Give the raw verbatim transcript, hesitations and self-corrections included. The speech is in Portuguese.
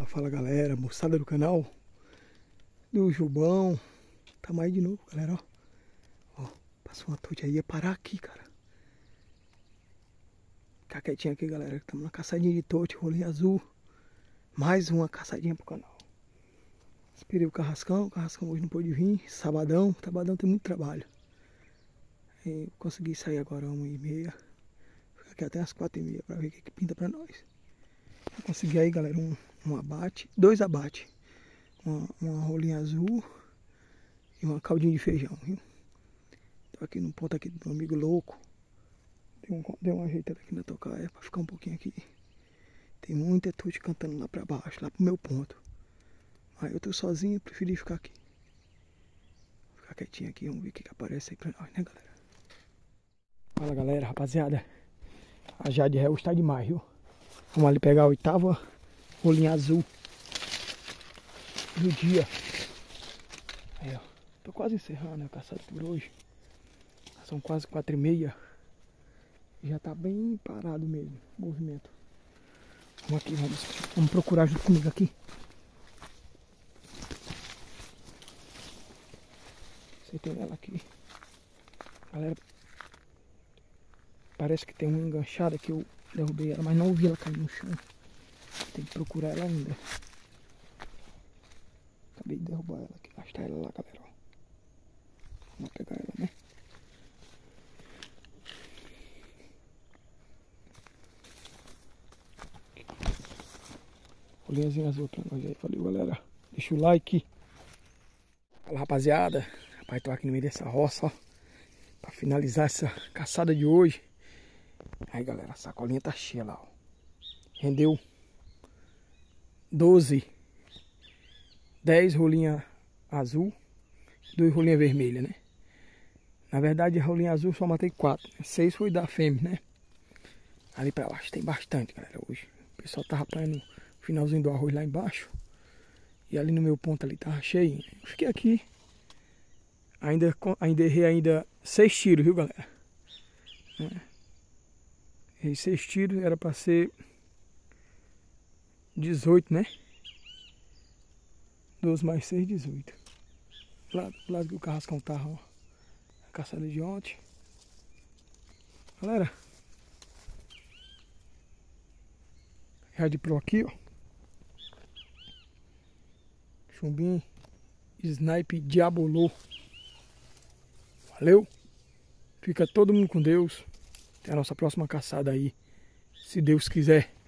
Fala, fala galera, moçada do canal do Jubão. Tamo aí de novo, galera, ó. Ó, passou uma tocha aí, ia parar aqui, cara. Ficar quietinho aqui, galera. Tamo na caçadinha de tocha, rolinho azul. Mais uma caçadinha pro canal. Esperei o Carrascão, o Carrascão hoje não pôde vir. Sabadão, sabadão tem muito trabalho. E consegui sair agora uma e meia. Ficar aqui até as quatro e meia pra ver o que, que pinta pra nós. Eu consegui aí, galera, um, um abate, dois abates. Uma, uma rolinha azul e uma caldinha de feijão, viu? Tô aqui no ponto aqui do meu amigo louco. Deu, um, deu uma ajeitada aqui na tocaia pra ficar um pouquinho aqui. Tem muita tude cantando lá pra baixo, lá pro meu ponto. Aí eu tô sozinho, preferi ficar aqui. Vou ficar quietinho aqui, vamos ver o que, que aparece aí pra nós, né, galera? Fala, galera, rapaziada. A Jade Réu está demais, viu? Vamos ali pegar a oitava rolinha azul do dia. Aí, ó. Tô quase encerrando a caçada por hoje. São quase quatro e meia. Já tá bem parado mesmo o movimento. Vamos aqui, vamos, vamos procurar junto comigo aqui. Você tem ela aqui. Galera, parece que tem uma enganchada que eu derrubei ela, mas não ouvi ela cair no chão. Tem que procurar ela ainda. Acabei de derrubar ela aqui. Acho que tá ela lá, galera. Ó. Vamos pegar ela, né? Olhinhazinha azul pra nós aí. Valeu, galera. Deixa o like. Fala, rapaziada. Rapaz, tô aqui no meio dessa roça, ó. Pra finalizar essa caçada de hoje. Aí, galera, a sacolinha tá cheia lá, ó. Rendeu doze. dez rolinha azul, dois rolinha vermelha, né? Na verdade, a rolinha azul só matei quatro. seis foi da fêmea, né? Ali pra baixo tem bastante, galera, hoje. O pessoal tava apanhando o finalzinho do arroz lá embaixo. E ali no meu ponto ali tava cheio. Eu fiquei aqui. Ainda, ainda errei ainda seis tiros, viu, galera? É. Errei seis tiros, era pra ser dezoito, né? doze mais seis, dezoito. Lá do lado que o Carrascão tava, ó. A caçada de ontem. Galera. Rádio Pro aqui, ó. Chumbinho. Snipe Diabolô. Valeu. Fica todo mundo com Deus. Até a nossa próxima caçada aí. Se Deus quiser.